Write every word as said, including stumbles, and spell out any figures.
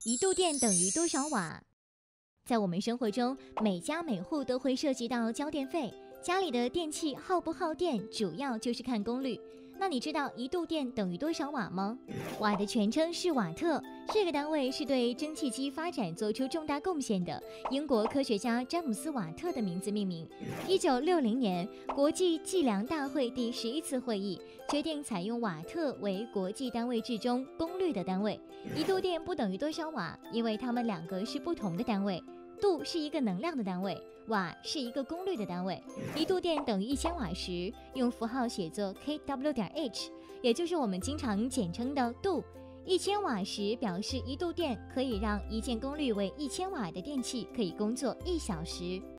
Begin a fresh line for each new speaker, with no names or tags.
一度电等于多少瓦？在我们生活中，每家每户都会涉及到交电费，家里的电器耗不耗电，主要就是看功率。那你知道一度电等于多少瓦吗？瓦的全称是瓦特，这个单位是对蒸汽机发展做出重大贡献的英国科学家詹姆斯·瓦特的名字命名。一九六零年，国际计量大会第十一次会议决定采用瓦特为国际单位制中功率的单位。一度电不等于多少瓦，因为它们两个是不同的单位。度是一个能量的单位，瓦是一个功率的单位。一度电等于一千瓦时，用符号写作 k w 点 h， 也就是我们经常简称的度。一千瓦时表示一度电可以让一件功率为一千瓦的电器可以工作一小时。